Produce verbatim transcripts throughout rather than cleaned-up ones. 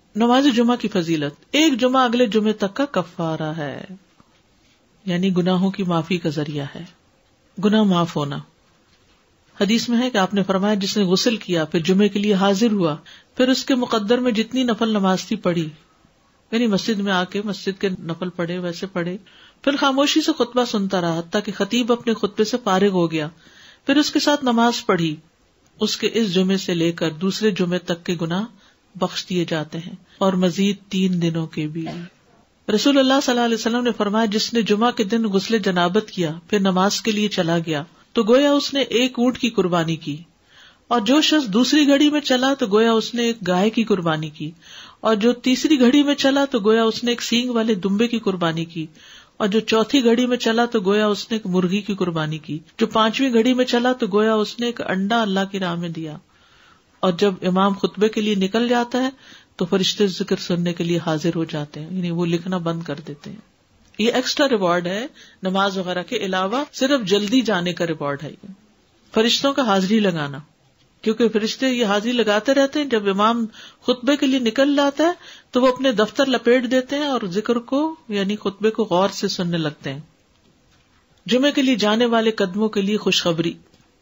نماز جمعہ کی فضیلت، ایک جمعہ اگلے جمعے تک کا کفارہ ہے، یعنی گناہوں کی معافی کا ذریعہ ہے، گناہ معاف ہونا۔ حدیث میں ہے کہ آپ نے فرمایا جس نے غسل کیا پھر جمعے کے لیے حاضر ہوا، پھر اس کے مقدر میں جتنی نفل نماز تھی پڑھی، یعنی مسجد میں آ کے مسجد کے نفل پڑھے ویسے پڑھے، پھر خاموشی سے خطبہ سنتا رہا حتیٰ کہ خطیب اپنے خطبے سے فارغ ہو گیا، پھر اس کے ساتھ نماز پڑھی، اس کے اس جمعے سے لے کر دوسرے جمعے تک کے گناہ بخش دیے جاتے ہیں، اور مزید تین دنوں کے بھی۔ رسول اللہ صلی اللہ علیہ وسلم نے فرمایا جس نے جمعہ کے دن غسل جنابت کیا پھر نماز کے لیے چلا گیا تو گویا اس نے ایک اونٹ کی قربانی کی، اور جو شخص دوسری گھڑی میں چلا تو گویا اس نے ایک گائے کی قربانی کی، اور جو تیسری گھڑی میں چلا تو گویا اس نے ایک سینگ والے دمبے کی قربانی کی، اور جو چوتھی گھڑی میں چلا تو گویا اس نے ایک مرغی کی قربانی کی، جو پانچویں گھڑی میں چلا تو گویا اس نے ایک انڈا اللہ کی راہ میں دیا۔ اور جب امام خطبے کے لیے نکل جاتا ہے تو فرشتے ذکر سننے کے لیے حاضر ہو جاتے ہیں، یعنی وہ لکھنا بند کر دیتے ہیں۔ یہ ایکسٹرا ریوارڈ ہے نماز وغیرہ کے علاوہ، صرف جلدی جانے کا ریوارڈ ہے یہ، فرشتوں کا حاضری لگانا، کیونکہ فرشتے یہ حاضری لگاتے رہتے ہیں۔ جب امام خطبے کے لیے نکل جاتا ہے تو وہ اپنے دفتر لپیٹ دیتے ہیں اور ذکر کو یعنی خطبے کو غور سے سننے لگتے ہیں۔ جمعے کے لیے جانے والے قدموں کے لیے خوشخبری۔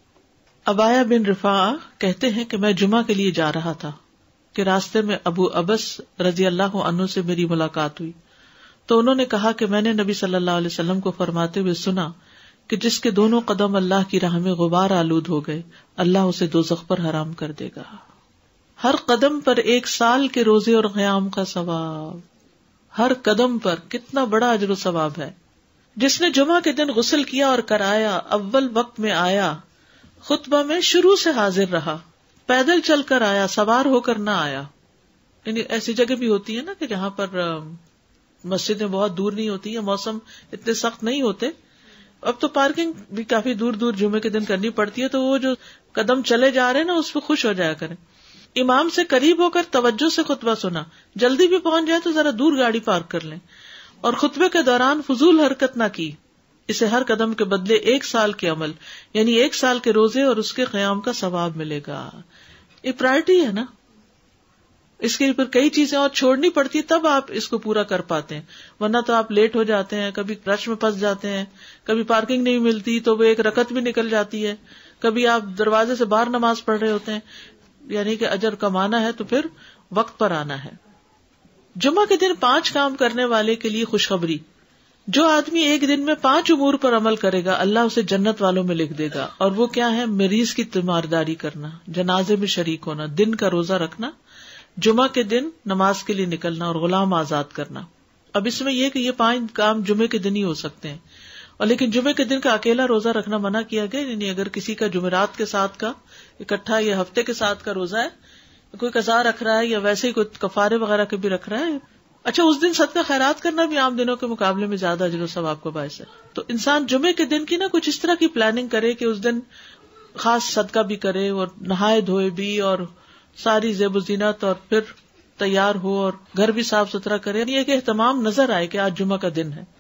ابایا بن رفاعہ کہتے ہیں کہ میں جمعہ کے لیے جا رہا تھا کہ راستے میں ابو ابس رضی اللہ عنہ سے میری ملاقات ہوئی تو انہوں نے کہا کہ میں نے نبی صلی اللہ علیہ وسلم کو فرماتے ہوئے سنا کہ جس کے دونوں قدم اللہ کی راہ میں غبار آلود ہو گئے اللہ اسے دوزخ پر حرام کر دے گا۔ ہر قدم پر ایک سال کے روزے اور قیام کا ثواب، ہر قدم پر کتنا بڑا اجر و ثواب ہے۔ جس نے جمعہ کے دن غسل کیا اور کرایا، اول وقت میں آیا، خطبہ میں شروع سے حاضر رہا، پیدل چل کر آیا، سوار ہو کر نہ آیا، یعنی ایسی جگہ بھی ہوتی ہے نا کہ جہاں پر مسجدیں بہت دور نہیں ہوتی ہیں، موسم اتنے سخت نہیں ہوتے، اب تو پارکنگ بھی کافی دور دور جمعے کے دن کرنی پڑتی ہے، تو وہ جو قدم چلے جا رہے ہیں نا اس پہ خوش ہو جایا کریں۔ امام سے قریب ہو کر توجہ سے خطبہ سنا، جلدی بھی پہنچ جائے تو ذرا دور گاڑی پارک کر لیں، اور خطبے کے دوران فضول حرکت نہ کی، اسے ہر قدم کے بدلے ایک سال کے عمل یعنی ایک سال کے روزے اور اس کے قیام کا ثواب ملے گا۔ یہ پرائرٹی ہے نا، اس کے اوپر کئی چیزیں اور چھوڑنی پڑتی تب آپ اس کو پورا کر پاتے ہیں، ورنہ تو آپ لیٹ ہو جاتے ہیں، کبھی رش میں پھنس جاتے ہیں، کبھی پارکنگ نہیں ملتی تو وہ ایک رکعت بھی نکل جاتی ہے، کبھی آپ دروازے سے باہر نماز پڑھ رہے ہوتے ہیں، یعنی کہ اجر کمانا ہے تو پھر وقت پر آنا ہے۔ جمعہ کے دن پانچ کام کرنے والے کے لیے خوشخبری۔ جو آدمی ایک دن میں پانچ امور پر عمل کرے گا اللہ اسے جنت والوں میں لکھ دے گا، اور وہ کیا ہے؟ مریض کی تیمارداری کرنا، جنازے میں شریک ہونا، دن کا روزہ رکھنا، جمعہ کے دن نماز کے لیے نکلنا، اور غلام آزاد کرنا۔ اب اس میں یہ کہ یہ پانچ کام جمعے کے دن ہی ہو سکتے ہیں، اور لیکن جمعے کے دن کا اکیلا روزہ رکھنا منع کیا گیا، یعنی اگر کسی کا جمعرات کے ساتھ کا اکٹھا یا ہفتے کے ساتھ کا روزہ ہے، کوئی قضا رکھ رہا ہے یا ویسے ہی کوئی کفارے وغیرہ کے بھی رکھ رہا ہے، اچھا اس دن صدقہ خیرات کرنا بھی عام دنوں کے مقابلے میں زیادہ اجر و ثواب کا باعث ہے، تو انسان جمعے کے دن کی نا کچھ اس طرح کی پلاننگ کرے کہ اس دن خاص صدقہ بھی کرے اور نہائے دھوئے بھی اور ساری زیب و زینت اور پھر تیار ہو اور گھر بھی صاف ستھرا کرے، یہ کہ اہتمام نظر آئے کہ آج جمعہ کا دن ہے۔